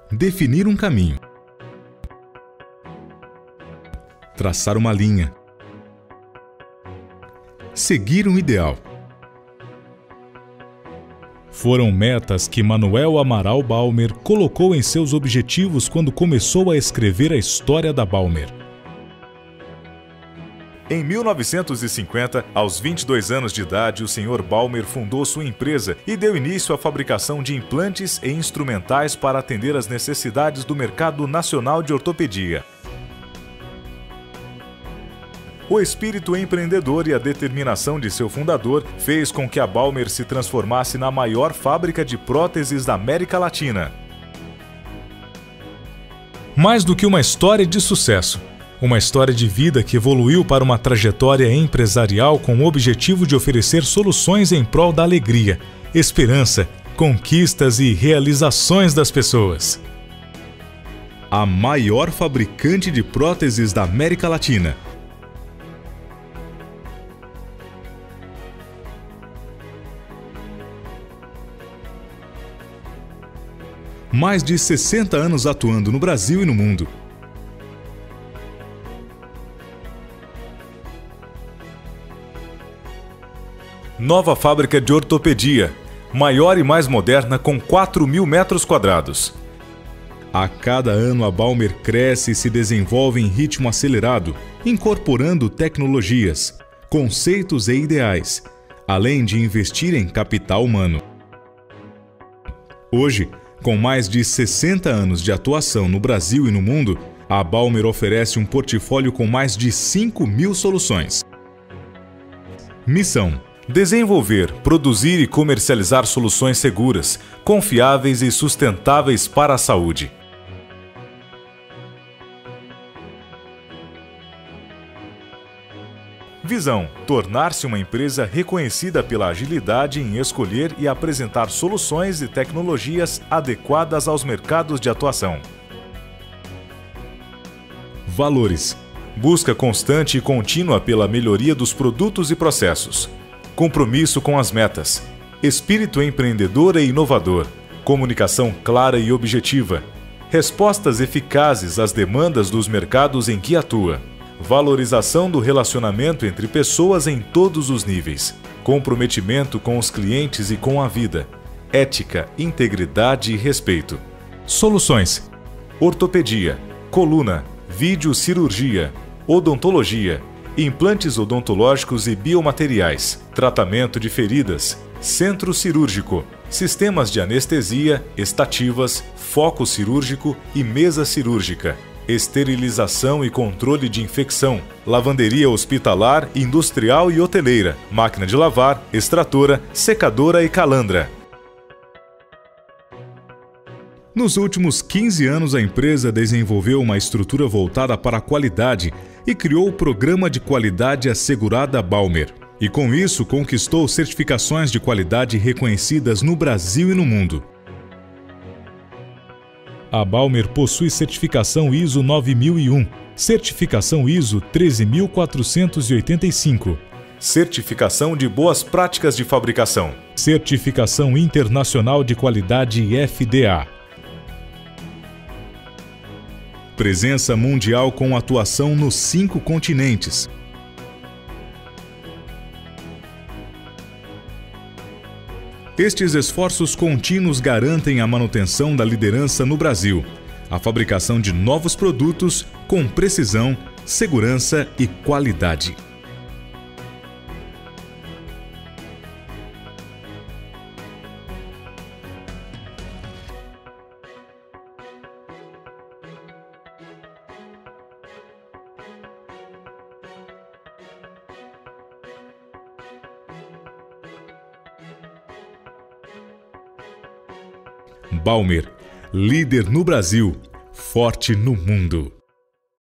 Definir um caminho. Traçar uma linha. Seguir um ideal. Foram metas que Manuel Amaral Balmer colocou em seus objetivos quando começou a escrever a história da Balmer. Em 1950, aos 22 anos de idade, o Sr. Balmer fundou sua empresa e deu início à fabricação de implantes e instrumentais para atender às necessidades do mercado nacional de ortopedia. O espírito empreendedor e a determinação de seu fundador fez com que a Balmer se transformasse na maior fábrica de próteses da América Latina. Mais do que uma história de sucesso, uma história de vida que evoluiu para uma trajetória empresarial com o objetivo de oferecer soluções em prol da alegria, esperança, conquistas e realizações das pessoas. A maior fabricante de próteses da América Latina. Mais de 60 anos atuando no Brasil e no mundo. Nova fábrica de ortopedia, maior e mais moderna com 4.000 metros quadrados. A cada ano a Balmer cresce e se desenvolve em ritmo acelerado, incorporando tecnologias, conceitos e ideais, além de investir em capital humano. Hoje, com mais de 60 anos de atuação no Brasil e no mundo, a Balmer oferece um portfólio com mais de 5.000 soluções. Missão: desenvolver, produzir e comercializar soluções seguras, confiáveis e sustentáveis para a saúde. Visão: tornar-se uma empresa reconhecida pela agilidade em escolher e apresentar soluções e tecnologias adequadas aos mercados de atuação. Valores: busca constante e contínua pela melhoria dos produtos e processos. Compromisso com as metas. Espírito empreendedor e inovador. Comunicação clara e objetiva. Respostas eficazes às demandas dos mercados em que atua. Valorização do relacionamento entre pessoas em todos os níveis. Comprometimento com os clientes e com a vida. Ética, integridade e respeito. Soluções: ortopedia, coluna, videocirurgia, odontologia, implantes odontológicos e biomateriais, tratamento de feridas, centro cirúrgico, sistemas de anestesia, estativas, foco cirúrgico e mesa cirúrgica. Esterilização e controle de infecção, lavanderia hospitalar, industrial e hoteleira, máquina de lavar, extratora, secadora e calandra. Nos últimos 15 anos, a empresa desenvolveu uma estrutura voltada para a qualidade e criou o Programa de Qualidade Assegurada Balmer. E com isso, conquistou certificações de qualidade reconhecidas no Brasil e no mundo. A Balmer possui certificação ISO 9001, certificação ISO 13485, certificação de boas práticas de fabricação, certificação internacional de qualidade FDA. Presença mundial com atuação nos 5 continentes. Estes esforços contínuos garantem a manutenção da liderança no Brasil, a fabricação de novos produtos com precisão, segurança e qualidade. Balmer, líder no Brasil, forte no mundo.